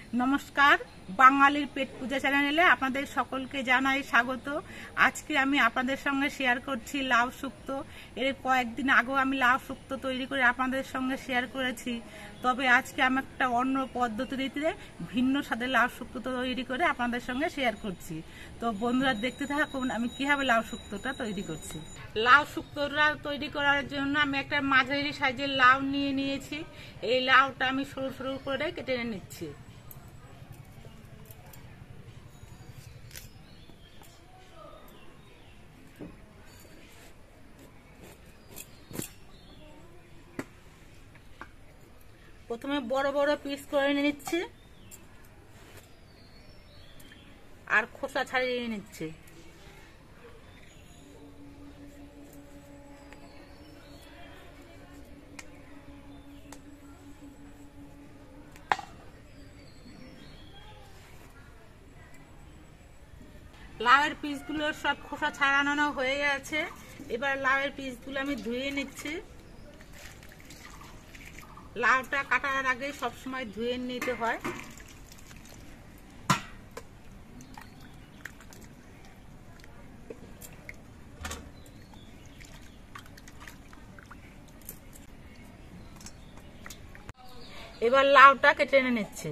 নমস্কার, বাঙালির পেট পূজা চ্যানেলে আপনাদের সকলকে জানাই স্বাগত। আজকে আমি আপনাদের সঙ্গে শেয়ার করছি লাউ শুক্তো। এর কয়েকদিন আগেও আমি লাউ শুক্তো তৈরি করে আপনাদের সঙ্গে শেয়ার করেছি। তবে আজকে আমি একটা অন্য পদ্ধতিতে ভিন্ন স্বাদের লাউ শুক্তো তৈরি করে আপনাদের সঙ্গে শেয়ার করছি। তো বন্ধুরা দেখতে থাকুন আমি কিভাবে লাউ শুক্তোটা তৈরি করছি। লাউ শুক্তোটা তৈরি করার জন্য আমি একটা মাঝারি সাইজের লাউ নিয়েছি। এই লাউটা আমি সরু সরু করে কেটে নিচ্ছি। প্রথমে বড় বড় পিস করে নিচ্ছি আর খোসা ছাড়িয়ে নিচ্ছি। লাউয়ের পিসগুলো সব খোসা ছাড়ানো হয়ে গেছে। এবার লাউয়ের পিসগুলো আমি ধুয়ে নিচ্ছি। লাউটা কাটার আগে সবসময় ধুয়ে নিতে হয়। এবার লাউটা কেটে নিচ্ছি।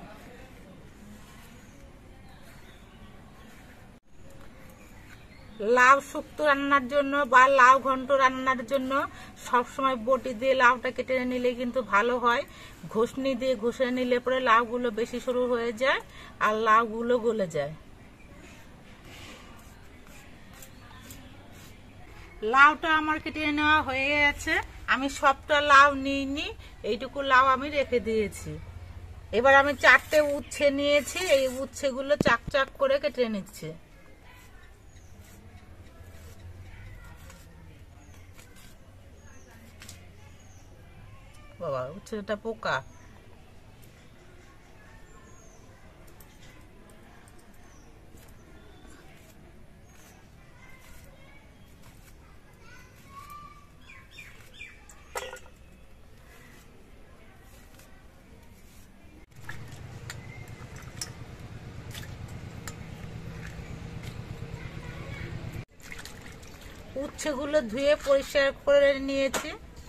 লাউ শুক্তো রান্নার জন্য বা লাউ ঘন্ট রান্নার জন্য সবসময় বটি দিয়ে লাউটা কেটে নিলে কিন্তু ভালো হয়। ঘষনি দিয়ে ঘষে নিলে পরে লাউগুলো বেশি সরু হয়ে যায় আর লাউগুলো গলে যায়। লাউটা আমার কেটে নেওয়া হয়ে গেছে। আমি সবটা লাউ নিইনি, এইটুকু লাউ আমি রেখে দিয়েছি। এবার আমি 4টে উচ্ছে নিয়েছি। এই উচ্ছেগুলো চাক চাক করে কেটে নিচ্ছি। বাবা, উচ্ছেটা পোকা। উচ্ছেগুলো ধুয়ে পরিষ্কার করে নিয়েছি।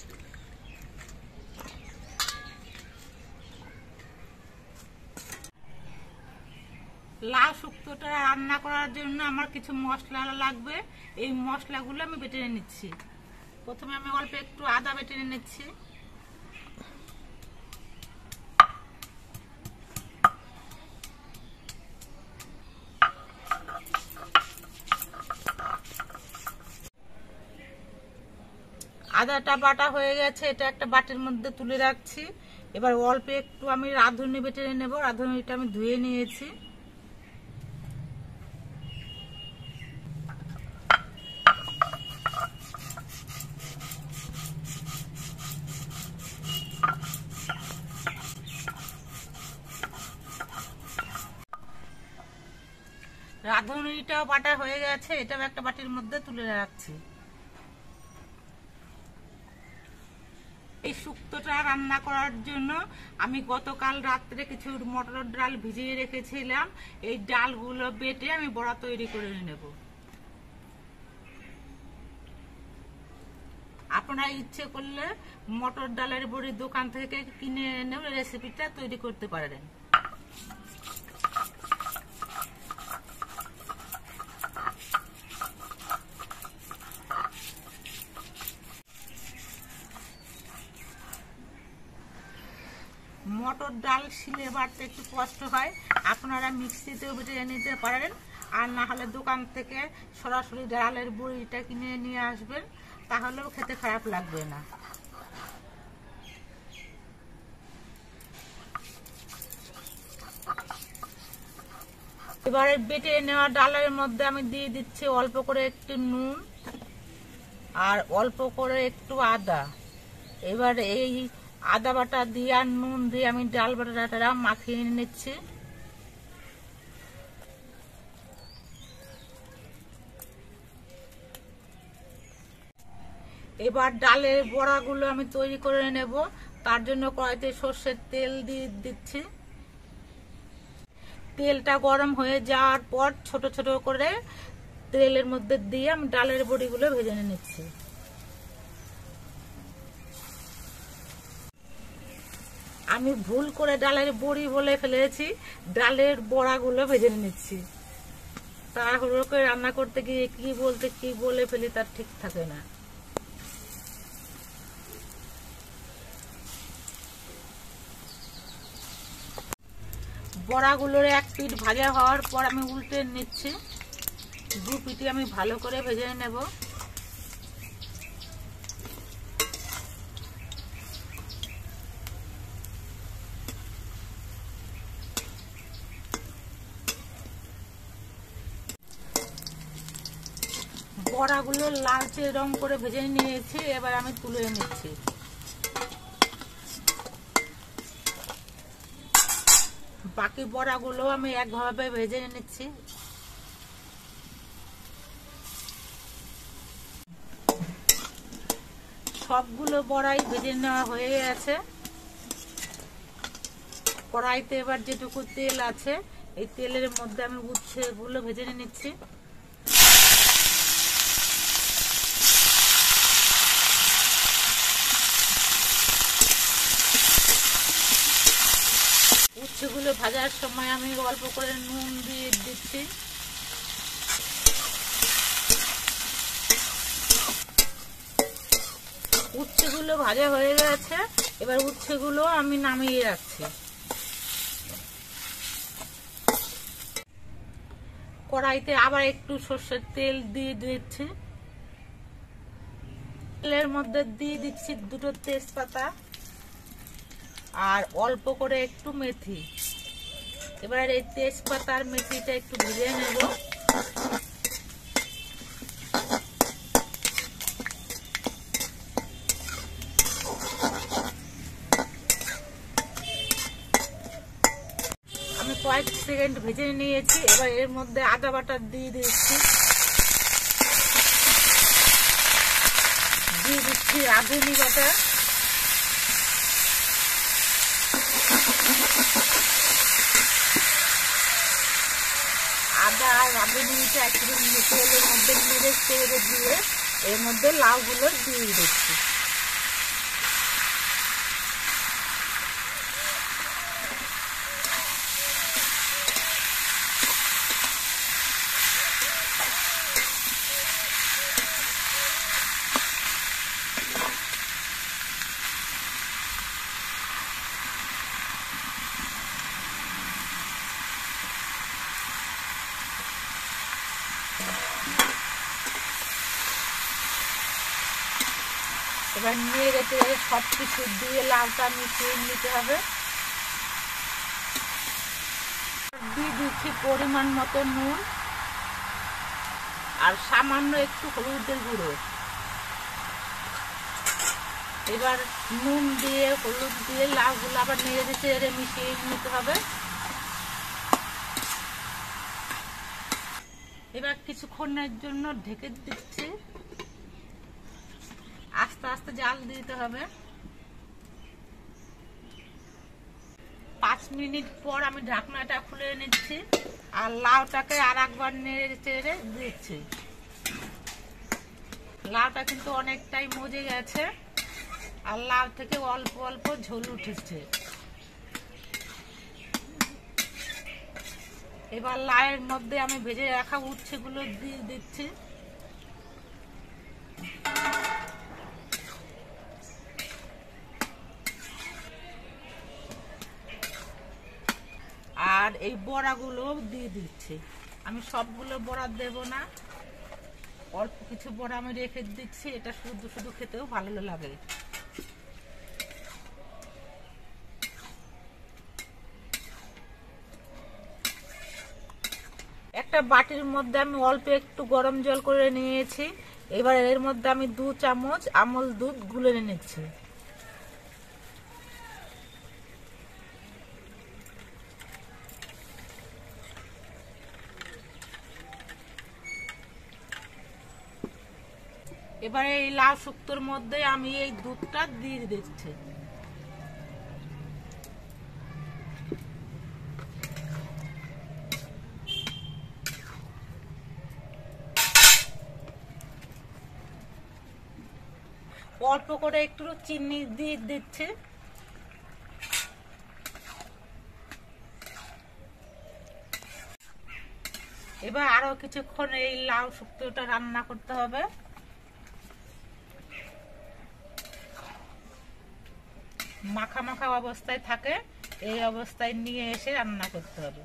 লাউ শুক্তোটা রান্না করার জন্য আমার কিছু মশলা লাগবে। এই মশলাগুলো আমি বেটে নিচ্ছি। প্রথমে আমি অল্প একটু আদা বেটে নিচ্ছি। আদাটা বাটা হয়ে গেছে, এটা একটা বাটির মধ্যে তুলে রাখছি। এবার অল্প একটু আমি রাঁধুনি বেটে নেব। রাঁধুনিটা আমি ধুয়ে নিয়েছি। রাঁধুনিটাও বাটা হয়ে গেছে, এটাও একটা বাটির মধ্যে তুলে রাখছি। এই শুক্তোটা রান্না করার জন্য আমি গতকাল রাত্রে কিছু মটরের ডাল ভিজিয়ে রেখেছিলাম। এই ডালগুলো বেটে আমি বড়া তৈরি করে নেব। আপনারা ইচ্ছে করলে মটর ডালের বড়ি দোকান থেকে কিনে এনে রেসিপিটা তৈরি করতে পারেন। মটর ডাল শিলে বাটতে একটু কষ্ট হয়, আপনারা মিক্সিতেও বেটে নিতে পারেন। আর না হলে দোকান থেকে সরাসরি ডালের বড়িটা কিনে নিয়ে আসবেন, তাহলেও খেতে খারাপ লাগবে না। এবারে বেটে নেওয়া ডালের মধ্যে আমি দিয়ে দিচ্ছি অল্প করে একটু নুন আর অল্প করে একটু আদা। এবার এই আদা বাটা দিয়ে আর নুন দিয়ে আমি ডাল বাটাটা মাখিয়ে নিচ্ছি। এবার ডালের বড়াগুলো আমি তৈরি করে নেব। তার জন্য কড়াইতে সর্ষের তেল দিয়ে দিচ্ছি। তেলটা গরম হয়ে যাওয়ার পর ছোট ছোট করে তেলের মধ্যে দিয়ে আমি ডালের বড়িগুলো ভেজে নিচ্ছি। আমি ভুল করে ডালের বড়ি বলে ফেলেছি, ডালের বড়াগুলো ভেজে নিচ্ছি। তাড়াহুড়ো করে রান্না করতে গিয়ে কি বলে ফেলি তার ঠিক থাকে না। বড়াগুলোর এক পিঠ ভাজা হওয়ার পর আমি উল্টে নিচ্ছি। দু পিঠে আমি ভালো করে ভেজে নেব। বড়াগুলো লালচে রং করে ভেজে নিয়েছি, এবার আমি তুলে নিচ্ছি। বাকি বড়াগুলো আমি একভাবে ভেজে নিচ্ছি। সবগুলো বড়াই ভেজে নেওয়া হয়ে গেছে। কড়াইতে এবার যেটুকু তেল আছে এই তেলের মধ্যে আমি উচ্ছেগুলো ভেজে নিচ্ছি। উচ্ছেগুলো ভাজার সময় আমি অল্প করে নুন দিয়ে দিচ্ছি। উচ্ছেগুলো ভাজা হয়ে গেছে, এবার উচ্ছেগুলো আমি নামিয়ে রাখছি। কড়াইতে আবার একটু সরষের তেল দিয়ে দিচ্ছি। তেলের মধ্যে দিয়ে দিচ্ছি দুটো তেজপাতা আর অল্প করে একটু মেথি। এবার এই তেজপাতা আর মেথিটা একটু ভেজে নেব। আমি কয়েক সেকেন্ড ভেজে নিয়েছি। এবার এর মধ্যে আদা বাটা দিয়ে দিচ্ছি। দিয়ে দিচ্ছি রাঁধুনি বাটা। আদা আর রাঁধুনিটা একটু তেলের মধ্যে নেড়ে চেড়ে দিয়ে এর মধ্যে লাউগুলো দিয়ে দিচ্ছি। এবার নিয়ে গেছে সবকিছু দিয়ে লাউটা মিশিয়ে নিতে হবে। দিয়ে দিচ্ছি পরিমাণ মতো নুন আর সামান্য একটু হলুদের গুঁড়ো। এবার নুন দিয়ে হলুদ দিয়ে লাউগুলো আবার নেড়ে চেড়ে মিশিয়ে নিতে হবে। এবার কিছুক্ষণের জন্য ঢেকে দিচ্ছি। আস্তে আস্তে জাল দিতে হবে। 5 মিনিট পর আমি ঢাকনাটা খুলে নিচ্ছি আর লাউটাকে আর একবার নেড়ে চেড়ে দিচ্ছি। লাউটা কিন্তু অনেকটাই মজে গেছে আর লাউ থেকে অল্প অল্প ঝোল উঠেছে। এবার লাউয়ের মধ্যে আমি ভেজে রাখা উচ্ছেগুলো দিয়ে দিচ্ছি। আর এই বড়াগুলো দিয়ে দিচ্ছি। আমি সবগুলো বড়া দেব না, অল্প কিছু বড়া আমি রেখে দিচ্ছি। এটা শুধু শুধু খেতেও ভালো লাগে। একটা বাটির মধ্যে আমি অল্প একটু গরম জল করে নিয়েছি। এবার এর মধ্যে আমি 2 চামচ আমল দুধ গুলে নিচ্ছি। এবারে এই লাউ শুক্তোর মধ্যে আমি এই দুধটা দিয়ে দিচ্ছি। অল্প করে একটু চিনি দিয়ে দিচ্ছি। এবার আরো কিছুক্ষণ এই লাউ শুক্তোটা রান্না করতে হবে। মাখা মাখা অবস্থায় থাকে, এই অবস্থায় নিয়ে এসে রান্না করতে হবে।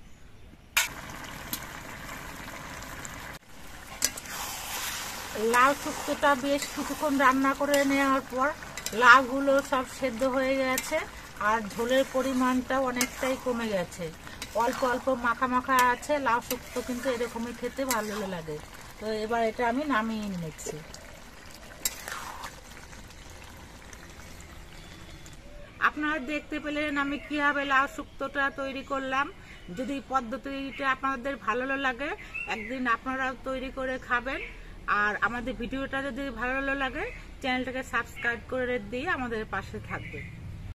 লাউ শুক্তোটা বেশ কিছুক্ষণ রান্না করে নেওয়ার পর লাউগুলো সব সেদ্ধ হয়ে গেছে আর ঝোলের পরিমাণটা অনেকটাই কমে গেছে। অল্প অল্প মাখা মাখা আছে। লাউ শুক্তো কিন্তু এরকমই খেতে ভালো লাগে। তো এবার এটা আমি নামিয়ে নিচ্ছি। আপনারা দেখতে পেলেন আমি কিভাবে লাউ শুক্তোটা তৈরি করলাম। যদি পদ্ধতিটা আপনাদের ভালো লাগে, একদিন আপনারাও তৈরি করে খাবেন। আর আমাদের ভিডিওটা যদি ভালো লাগে, চ্যানেলটাকে সাবস্ক্রাইব করে দিয়ে আমাদের পাশে থাকবেন।